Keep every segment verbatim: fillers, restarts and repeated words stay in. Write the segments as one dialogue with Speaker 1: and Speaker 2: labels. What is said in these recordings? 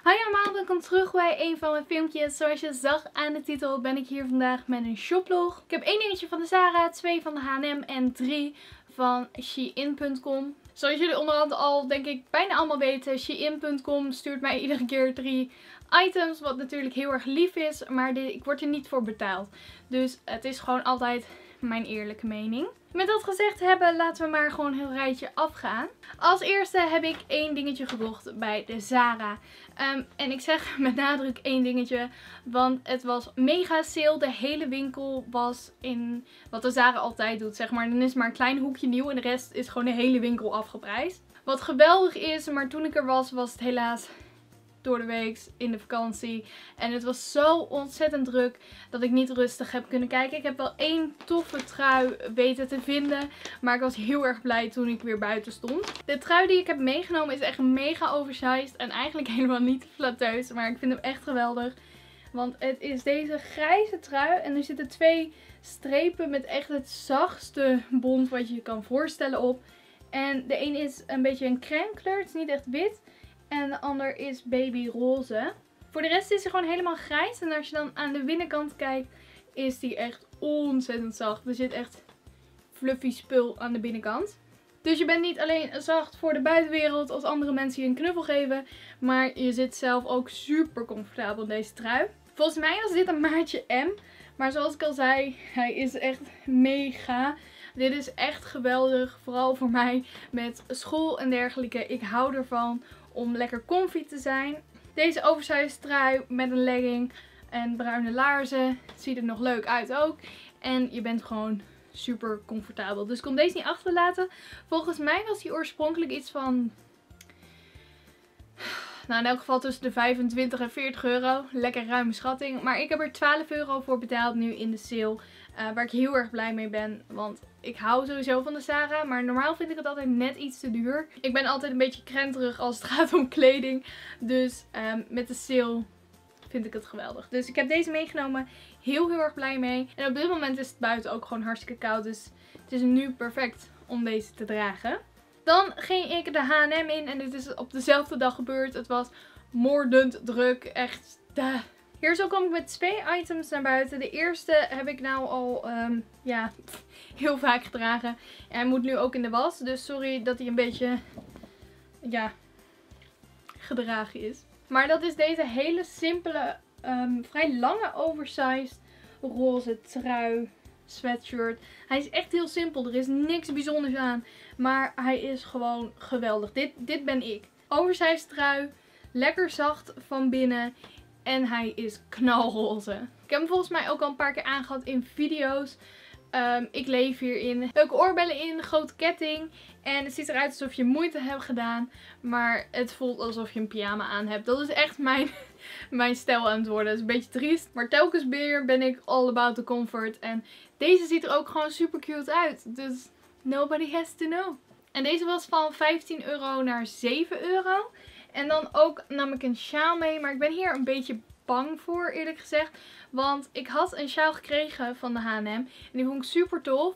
Speaker 1: Hi allemaal, welkom terug bij een van mijn filmpjes. Zoals je zag aan de titel ben ik hier vandaag met een shoplog. Ik heb één dingetje van de Zara, twee van de H en M en drie van Shein punt com. Zoals jullie onderhand al denk ik bijna allemaal weten, Shein punt com stuurt mij iedere keer drie items. Wat natuurlijk heel erg lief is, maar dit, ik word er niet voor betaald. Dus het is gewoon altijd mijn eerlijke mening. Met dat gezegd hebben, laten we maar gewoon een heel rijtje afgaan. Als eerste heb ik één dingetje gekocht bij de Zara. Um, en ik zeg met nadruk één dingetje, want het was mega sale. De hele winkel was in wat de Zara altijd doet, zeg maar. Dan is maar een klein hoekje nieuw en de rest is gewoon de hele winkel afgeprijsd. Wat geweldig is, maar toen ik er was, was het helaas door de week in de vakantie. En het was zo ontzettend druk dat ik niet rustig heb kunnen kijken. Ik heb wel één toffe trui weten te vinden. Maar ik was heel erg blij toen ik weer buiten stond. De trui die ik heb meegenomen is echt mega oversized. En eigenlijk helemaal niet flatteus. Maar ik vind hem echt geweldig. Want het is deze grijze trui. En er zitten twee strepen met echt het zachtste bont wat je je kan voorstellen op. En de een is een beetje een crème kleur. Het is niet echt wit. En de ander is babyroze. Voor de rest is hij gewoon helemaal grijs. En als je dan aan de binnenkant kijkt, is die echt ontzettend zacht. Er zit echt fluffy spul aan de binnenkant. Dus je bent niet alleen zacht voor de buitenwereld als andere mensen je een knuffel geven. Maar je zit zelf ook super comfortabel in deze trui. Volgens mij was dit een maatje M. Maar zoals ik al zei, hij is echt mega. Dit is echt geweldig. Vooral voor mij met school en dergelijke. Ik hou ervan om lekker comfy te zijn. Deze oversized trui met een legging en bruine laarzen ziet er nog leuk uit ook. En je bent gewoon super comfortabel. Dus ik kon deze niet achterlaten. Volgens mij was die oorspronkelijk iets van, nou in elk geval tussen de vijfentwintig en veertig euro. Lekker ruime schatting. Maar ik heb er twaalf euro voor betaald nu in de sale. Uh, waar ik heel erg blij mee ben. Want ik hou sowieso van de Zara. Maar normaal vind ik het altijd net iets te duur. Ik ben altijd een beetje krenterig als het gaat om kleding. Dus um, met de sale vind ik het geweldig. Dus ik heb deze meegenomen. Heel heel erg blij mee. En op dit moment is het buiten ook gewoon hartstikke koud. Dus het is nu perfect om deze te dragen. Dan ging ik de H en M in. En dit is op dezelfde dag gebeurd. Het was moordend druk. Echt. Duh. Hier zo kom ik met twee items naar buiten. De eerste heb ik nou al um, ja, heel vaak gedragen. En hij moet nu ook in de was. Dus sorry dat hij een beetje ja, gedragen is. Maar dat is deze hele simpele, um, vrij lange oversized roze trui sweatshirt. Hij is echt heel simpel. Er is niks bijzonders aan. Maar hij is gewoon geweldig. Dit, dit ben ik. Oversized trui. Lekker zacht van binnen. En hij is knalroze. Ik heb hem volgens mij ook al een paar keer aangehad in video's. Um, ik leef hierin. Leuke oorbellen in, grote ketting. En het ziet eruit alsof je moeite hebt gedaan. Maar het voelt alsof je een pyjama aan hebt. Dat is echt mijn, mijn stijl aan het worden. Dat is een beetje triest. Maar telkens weer ben ik all about the comfort. En deze ziet er ook gewoon super cute uit. Dus nobody has to know. En deze was van vijftien euro naar zeven euro. En dan ook nam ik een sjaal mee. Maar ik ben hier een beetje bang voor eerlijk gezegd. Want ik had een sjaal gekregen van de H en M. En die vond ik super tof.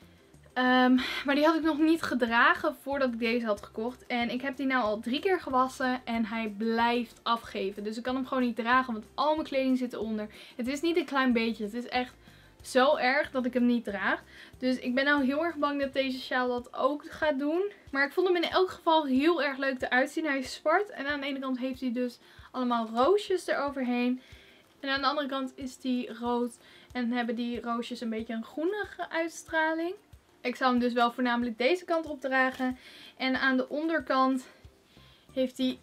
Speaker 1: Um, maar die had ik nog niet gedragen voordat ik deze had gekocht. En ik heb die nou al drie keer gewassen. En hij blijft afgeven. Dus ik kan hem gewoon niet dragen. Want al mijn kleding zit eronder. Het is niet een klein beetje. Het is echt zo erg dat ik hem niet draag. Dus ik ben nou heel erg bang dat deze sjaal dat ook gaat doen. Maar ik vond hem in elk geval heel erg leuk eruit zien. Hij is zwart. En aan de ene kant heeft hij dus allemaal roosjes eroverheen. En aan de andere kant is die rood. En hebben die roosjes een beetje een groenige uitstraling. Ik zou hem dus wel voornamelijk deze kant opdragen. En aan de onderkant heeft hij...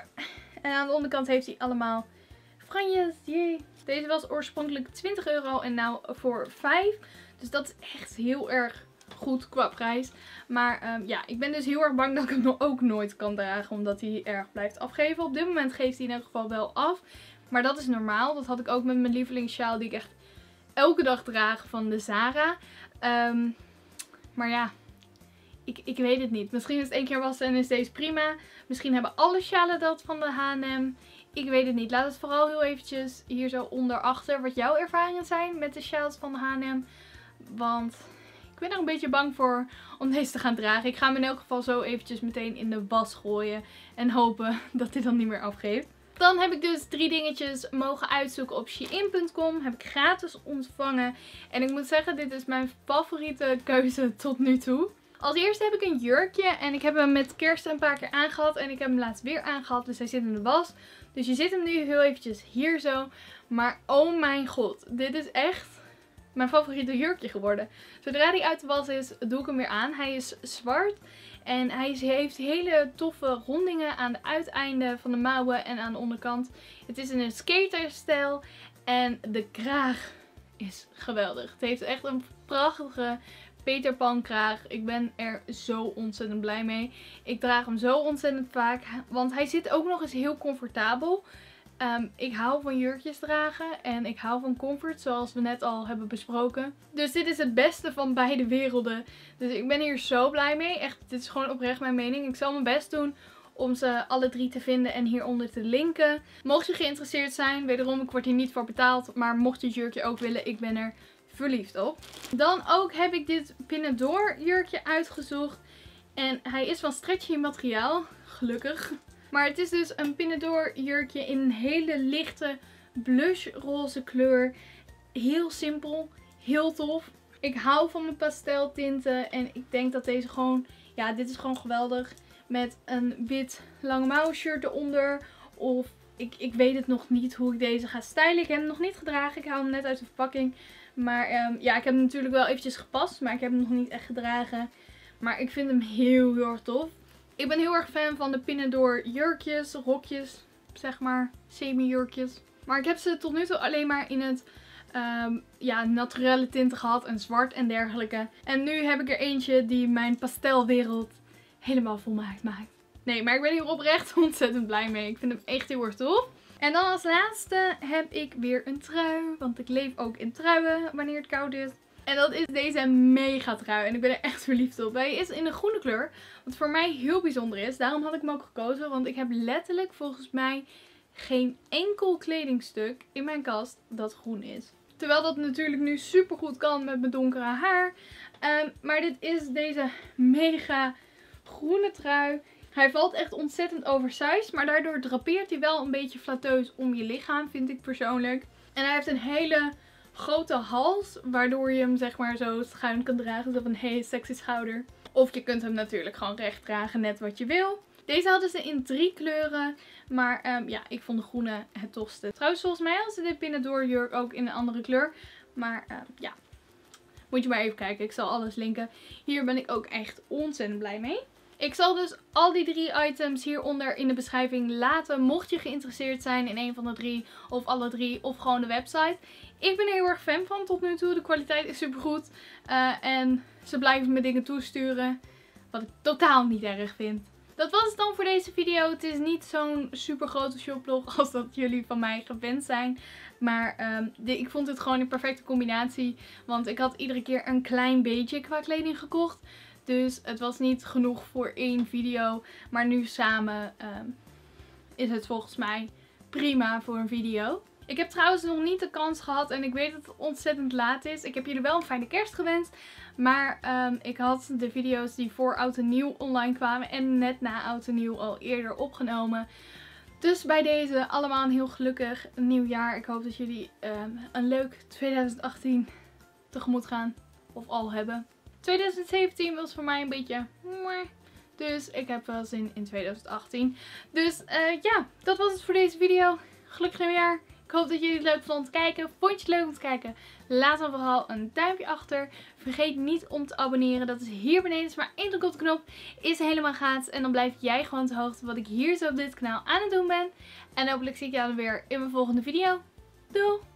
Speaker 1: En aan de onderkant heeft hij allemaal franjes. Jee. Deze was oorspronkelijk twintig euro en nou voor vijf. Dus dat is echt heel erg goed qua prijs. Maar um, ja, ik ben dus heel erg bang dat ik hem ook nooit kan dragen. Omdat hij erg blijft afgeven. Op dit moment geeft hij in elk geval wel af. Maar dat is normaal. Dat had ik ook met mijn lievelingssjaal die ik echt elke dag draag van de Zara. Um, maar ja, ik, ik weet het niet. Misschien is het één keer wassen en is deze prima. Misschien hebben alle sjalen dat van de H en M. Ik weet het niet. Laat het vooral heel eventjes hier zo onder achter wat jouw ervaringen zijn met de sjaals van de H en M. Want ik ben er een beetje bang voor om deze te gaan dragen. Ik ga hem in elk geval zo eventjes meteen in de was gooien. En hopen dat dit dan niet meer afgeeft. Dan heb ik dus drie dingetjes mogen uitzoeken op shein punt com. Heb ik gratis ontvangen. En ik moet zeggen, dit is mijn favoriete keuze tot nu toe. Als eerste heb ik een jurkje. En ik heb hem met kerst een paar keer aangehad. En ik heb hem laatst weer aangehad. Dus hij zit in de was. Dus je zit hem nu heel eventjes hier zo. Maar oh mijn god. Dit is echt mijn favoriete jurkje geworden. Zodra hij uit de was is, doe ik hem weer aan. Hij is zwart. En hij heeft hele toffe rondingen aan de uiteinden van de mouwen en aan de onderkant. Het is in een skaterstijl. En de kraag is geweldig. Het heeft echt een prachtige Peter Pan kraag. Ik ben er zo ontzettend blij mee. Ik draag hem zo ontzettend vaak. Want hij zit ook nog eens heel comfortabel. Um, ik hou van jurkjes dragen en ik hou van comfort, zoals we net al hebben besproken. Dus dit is het beste van beide werelden. Dus ik ben hier zo blij mee. Echt, dit is gewoon oprecht mijn mening. Ik zal mijn best doen om ze alle drie te vinden en hieronder te linken. Mocht je geïnteresseerd zijn, wederom, ik word hier niet voor betaald. Maar mocht je het jurkje ook willen, ik ben er verliefd op. Dan ook heb ik dit Pinador jurkje uitgezocht. En hij is van stretchy materiaal, gelukkig. Maar het is dus een Pinador jurkje in een hele lichte blush roze kleur. Heel simpel, heel tof. Ik hou van mijn pasteltinten en ik denk dat deze gewoon, ja, dit is gewoon geweldig. Met een wit lange mouwen shirt eronder. Of ik, ik weet het nog niet hoe ik deze ga stylen. Ik heb hem nog niet gedragen, ik hou hem net uit de verpakking. Maar um, ja, ik heb hem natuurlijk wel eventjes gepast, maar ik heb hem nog niet echt gedragen. Maar ik vind hem heel, heel erg tof. Ik ben heel erg fan van de Pinador jurkjes, rokjes, zeg maar, semi-jurkjes. Maar ik heb ze tot nu toe alleen maar in het um, ja, naturelle tinten gehad en zwart en dergelijke. En nu heb ik er eentje die mijn pastelwereld helemaal volmaakt maakt. Nee, maar ik ben hier oprecht ontzettend blij mee. Ik vind hem echt heel erg tof. En dan als laatste heb ik weer een trui, want ik leef ook in truien wanneer het koud is. En dat is deze mega trui. En ik ben er echt verliefd op. Hij is in de groene kleur. Wat voor mij heel bijzonder is. Daarom had ik hem ook gekozen. Want ik heb letterlijk volgens mij geen enkel kledingstuk in mijn kast dat groen is. Terwijl dat natuurlijk nu super goed kan met mijn donkere haar. Um, maar dit is deze mega groene trui. Hij valt echt ontzettend oversized. Maar daardoor drapeert hij wel een beetje flatteus om je lichaam, vind ik persoonlijk. En hij heeft een hele grote hals, waardoor je hem zeg maar zo schuin kan dragen. Zo van een hele sexy schouder. Of je kunt hem natuurlijk gewoon recht dragen, net wat je wil. Deze hadden ze in drie kleuren. Maar um, ja, ik vond de groene het tofste. Trouwens, volgens mij hadden ze dit Pinador jurk ook in een andere kleur. Maar uh, ja, moet je maar even kijken. Ik zal alles linken. Hier ben ik ook echt ontzettend blij mee. Ik zal dus al die drie items hieronder in de beschrijving laten. Mocht je geïnteresseerd zijn in een van de drie of alle drie of gewoon de website. Ik ben er heel erg fan van tot nu toe. De kwaliteit is super goed. Uh, en ze blijven me dingen toesturen. Wat ik totaal niet erg vind. Dat was het dan voor deze video. Het is niet zo'n super grote shoplog als dat jullie van mij gewend zijn. Maar um, de, ik vond het gewoon een perfecte combinatie. Want ik had iedere keer een klein beetje qua kleding gekocht. Dus het was niet genoeg voor één video. Maar nu samen um, is het volgens mij prima voor een video. Ik heb trouwens nog niet de kans gehad en ik weet dat het ontzettend laat is. Ik heb jullie wel een fijne kerst gewenst. Maar um, ik had de video's die voor Oud en Nieuw online kwamen en net na Oud en Nieuw al eerder opgenomen. Dus bij deze allemaal een heel gelukkig nieuwjaar. Ik hoop dat jullie um, een leuk twintig achttien tegemoet gaan. Of al hebben. twintig zeventien was voor mij een beetje... Dus ik heb wel zin in twintig achttien. Dus uh, ja, dat was het voor deze video. Gelukkig nieuwjaar. Ik hoop dat jullie het leuk vonden om te kijken. Vond je het leuk om te kijken? Laat dan vooral een duimpje achter. Vergeet niet om te abonneren. Dat is hier beneden. Is maar één druk op de knop. Is helemaal gratis. En dan blijf jij gewoon te hoogte wat ik hier zo op dit kanaal aan het doen ben. En hopelijk zie ik jou dan weer in mijn volgende video. Doei!